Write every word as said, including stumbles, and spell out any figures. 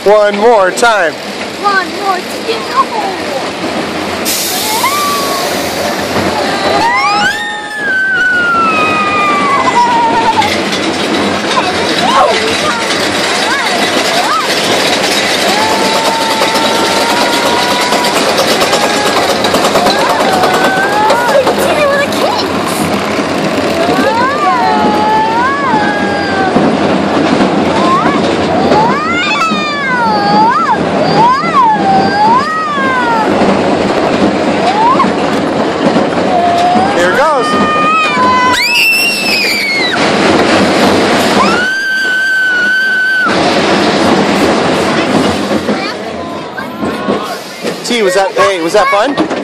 One more time. One more to get the hole. T, was that, hey, was that fun?